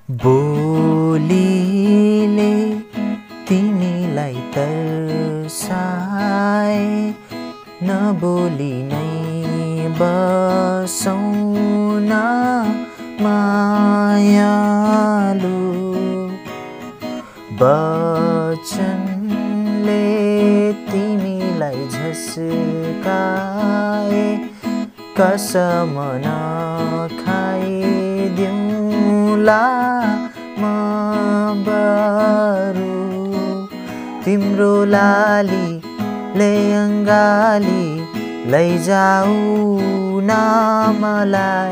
बोलीले तिमीलाई तर्साए, नबोली नै बसौँ न मायालु। वचनले तिमीलाई झस्काए, कसम नखाइदिउँला म बरु। तिम्रो लालीले अङ्गाली लैजाऊ न मलाई,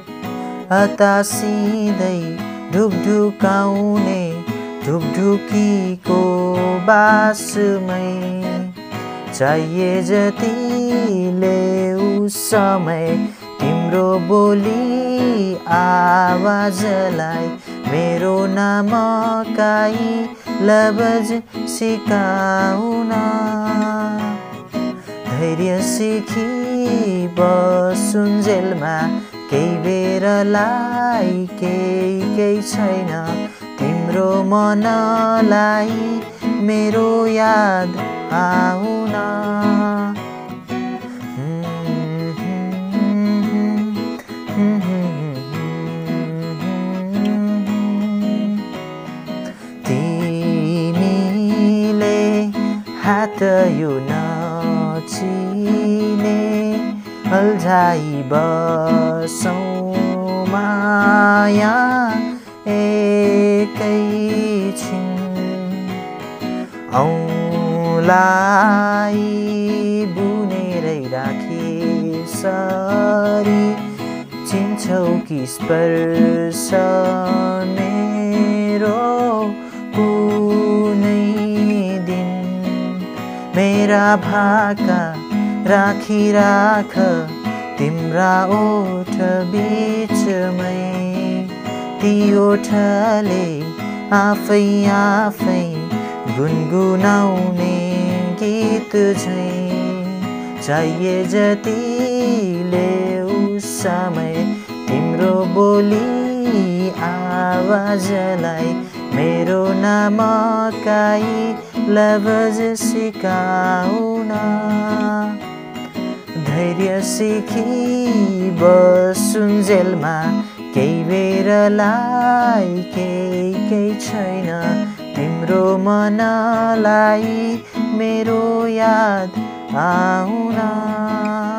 हतासिँदै ढुकढुकाउने ढुकढुकीको बासमै। चाहिए जति लेऊ समय, तिम्रो बोली आवाजलाई मेरो नमकाई लवज सिकाउन। धैर्य सिखी बसुन्जेलमा केही बेरलाई केही छैन, तिम्रो मनलाई मेरो याद आउन। तिमीले हात यो नचिने, अल्झाइ बसौँ माया एकैछिन। औँलाई बुनेरै राखे सरी, चिन्छौ कि स्पर्श मेरो कुनै दिन। मेरा भाका राखिराख तिम्रा ओठ बीचमै, ती ओठले आफै गुनगुनाउने गीत झैं। चाहिए जति लेऊ समय, तिम्रो बोली आवाजलाई मेरो नमकाई लवज सिकाउन। धैर्य सिखी बसुन्जेलमा केही बेरलाई केही छैन, तिम्रो मनलाई मेरो याद आउन।